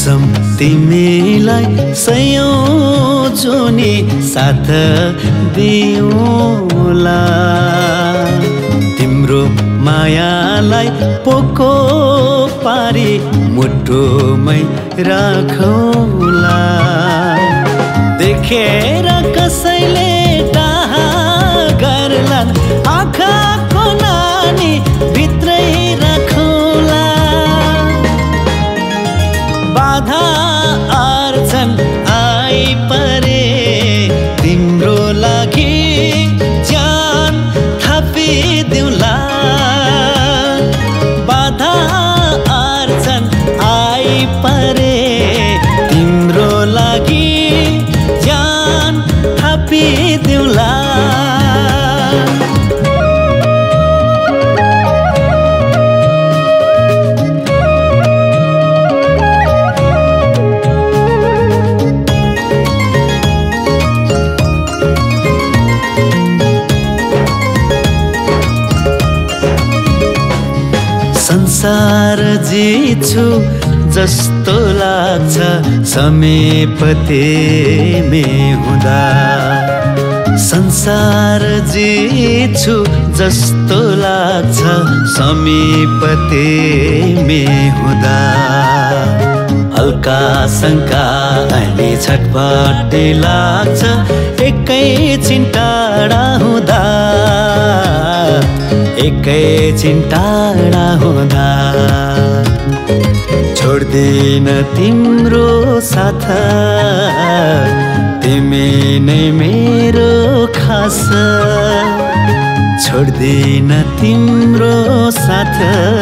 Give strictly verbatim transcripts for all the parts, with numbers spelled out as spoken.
कसम तिमीलाई सयौं जुनी साथ दिउँला, तिम्रो मायालाई पोको पारी मुटुमै राखौला। देखेर कसैले डाहा गर्लान्, आँखाको नानी भित्रै राखौला। बाधा अर्चन आइपरे तिम्रो लागि ज्यान थपिदिउँला। बाधा अर्चन आइपरे तिम्रो लागि ज्यान थपिदिउँला। संसार जिछु जस्तो लाग्छ समीप तिमी हुँदा। संसार जिछु जस्तो लाग्छ समीप तिमी हुँदा। हल्का शङ्का अनि छटपटी लाग्छ एकैछिन टाढा हुँदा, एकैछिन टाढा हुँदा। छोड्दिन तिम्रो साथ, तिमी नै मेरो खास। छोड्दिन तिम्रो साथ,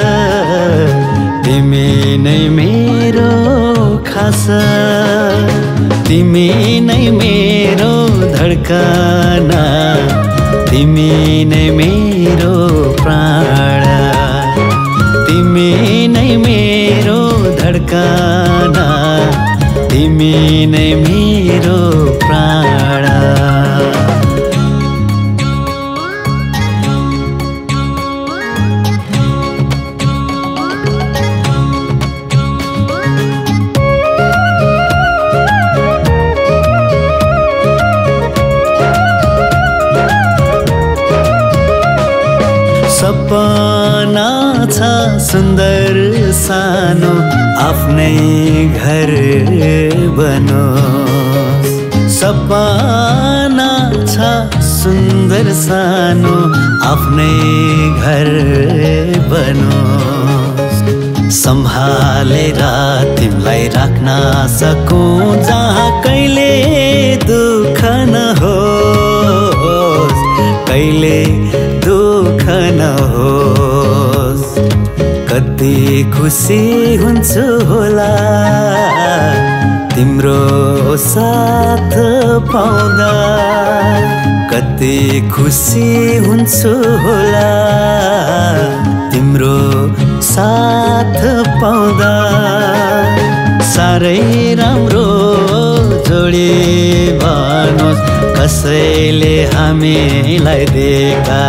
तिमी नै मेरो खास। तिमी नै मेरो धड्कन, तिमी नै मेरो प्राण। तिमी नै मेरो धड्कन, तिमी नै मेरो प्राण। सपना छ सुन्दर सानो आफ्नै घर बनोस्। सपना छ सुन्दर सानो आफ्नै घर बनोस्। सम्हालेर तिमीलाई राख्न सकौँ जहाँ कहिले दुःख नहोस्, कहिले दुःख नहोस्। कति खुसी हुन्छु होला तिम्रो साथ पाउँदा। कति खुसी हुन्छु होला तिम्रो साथ पाउँदा। साह्रै राम्रो जोडी बनोस् कसैले हामीलाई देखा।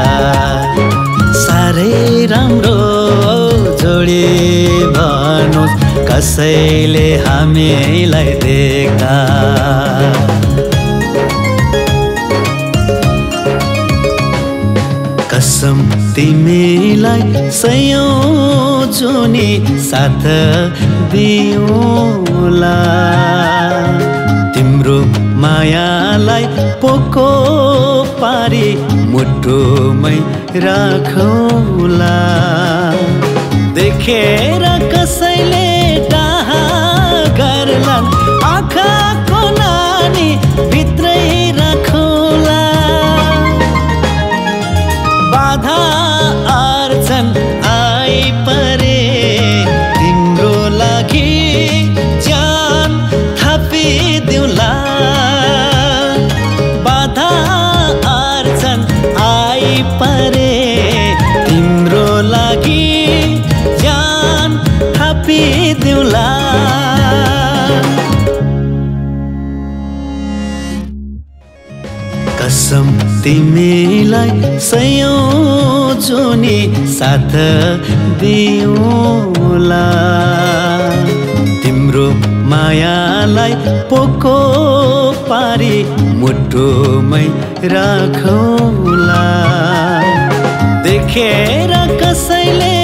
साह्रै राम्रो जोडी बनोस् कसैले हामीलाई देखा। कसम तिमीलाई सयौं जुनी साथ दिउँला, तिम्रो मायालाई पोको पारी मुटुमै राखौला। देखेर कसैले डाहा गर्लान्, आँखाको नानी भित्रै राखौला। बाधा अर्चन आइपरे तिम्रो लागि ज्यान थपिदिउँला। बाधा अर्चन आइपरे तिम्रो लागि ज्यान थपिदिउँला। कसम तिमीलाई सयौं जुनी साथ दिउँला, तिम्रो मायालाई पोको पारी मुटुमै राखौला। देखेर कसैले